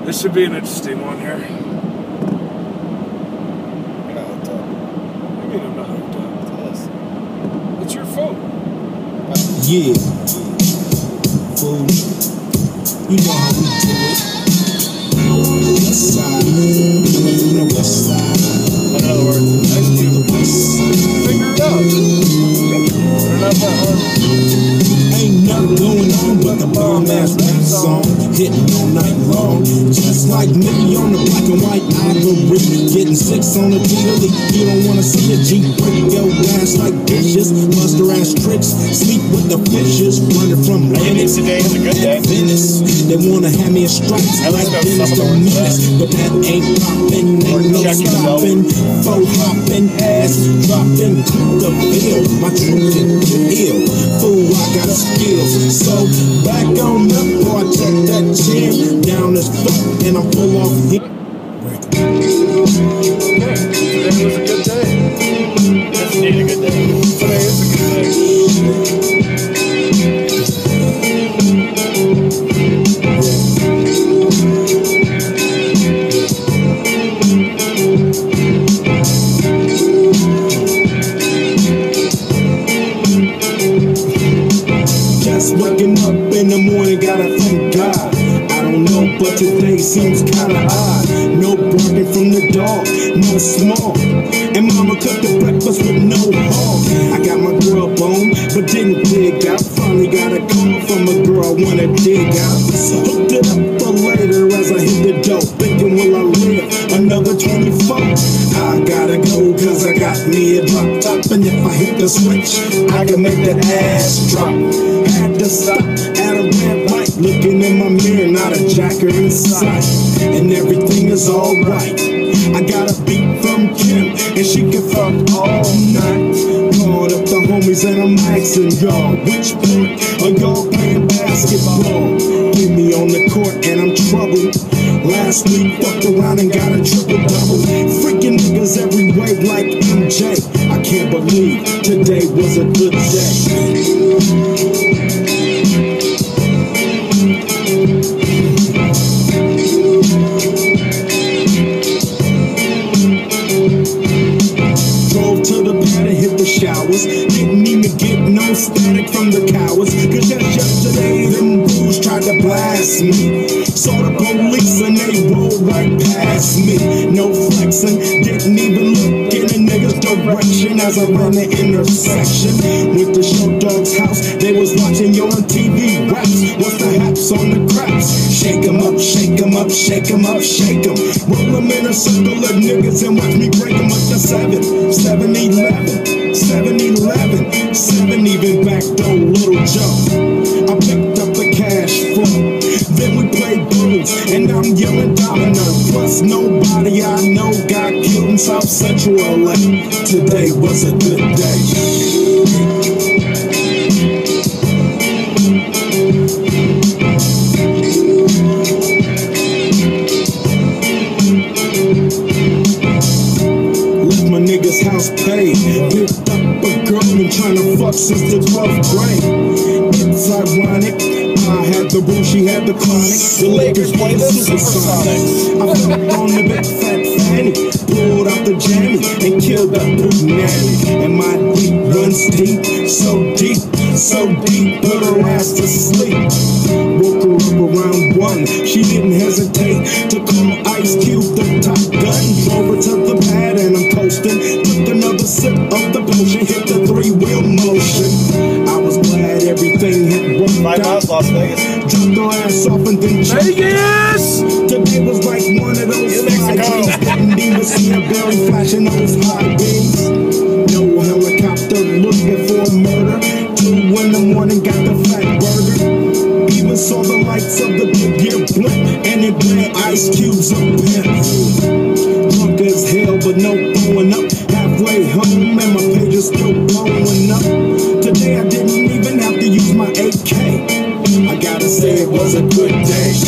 This should be an interesting one here. You're not hooked up. What do you mean I'm not hooked up? To this. It's your phone. Yeah. Fool. You know how we do it. West side. The west side. In other words, Nice The people. west side. Figure it out. They're not that hard. Ain't nothing going on but the bomb-ass rap song hitting all night long. Just like me on the black and white ivory, getting 6 on the daily. You don't wanna see a G break your ass like dishes, buster ass tricks, sleep with the fishes, running from Lennox today is a good day. Venice. They wanna have me a stripes At like least Dennis some the of the Menace, but that ain't poppin', ain't no checking it out. stopping. Faux hopping, ass dropping, cook the bill. My truth is ill, fool, I got skills. So back on up, boy, I check that chin down this throat, and I'm full off hit. Okay. Today was a good day. it's indeed a good day. Today is a good day. Just waking up in the morning, gotta thank God. I don't know, but today seems kinda odd. No barking from the dog, no small. And mama cooked the breakfast with no hog. I got my girl bone, but didn't dig out. Finally got a call from a girl I wanna dig out. Hooked it up for later as I hit the dope. Thinking, will I live another 24? I gotta go, cause I got me a drop top. And if I hit the switch, I can make that ass drop. Had to stop at a red light, looking in my mirror, not a jacker in sight. And everything is alright. I got a beat from Kim, and she can fuck all night. Called up the homies and I'm asking y'all, which point are y'all playing basketball? Get me on the court and I'm troubled. Last week fucked around and got a triple-double. Freaking niggas every way like MJ. I can't believe today was a good day. Drove to the pad and hit the showers. Didn't even get no static from the cowards. Cause just yesterday them bulls tried to blast me. Saw the police and they rolled right past me. No flexing, didn't even look in a nigga's direction as I ran the intersection. Went to Show Dog's house, they was watching you on TV raps. What's the haps on the craps? Shake 'em up, shake 'em up, shake 'em up, shake 'em. Roll 'em in a circle of niggas and watch me break 'em up to 7, 7-11, 7-11, 7 even back though Little Joe. I picked up the cash flow. Then we played blues, and I'm yelling domino. Plus nobody I know got killed in South Central LA. Today was a good day. Left my nigga's house paid. Picked up a girl been trying to fuck since the 12th grade. It's ironic. I had the boo, she had the chronic. The Lakers play the Supersonics. I felt on the big fat fanny, pulled out the jammy and killed that big nanny. And my deep runs deep, so deep, put her ass to sleep. Woke her up around 1. She didn't hesitate to call Ice Cube the Top Gun. Drove her to the pad and I'm coasting. Took another sip of the potion, hit the 3-wheel motion. I was glad everything had worked 5 out. miles, Las Vegas. Dropped her ass off and then Vegas! today was like one of those Fridays. Didn't even see a belly flashing those high beams. No helicopter looking for murder. 2 in the morning, got the fat burger. Even saw the lights of the big gear blimp, and it ran Ice Cube's up pimp. Drunk as hell, but no throwing up. Halfway home, and my page is still blowing up. Today I didn't even have to use my AK. I gotta say it was a good day.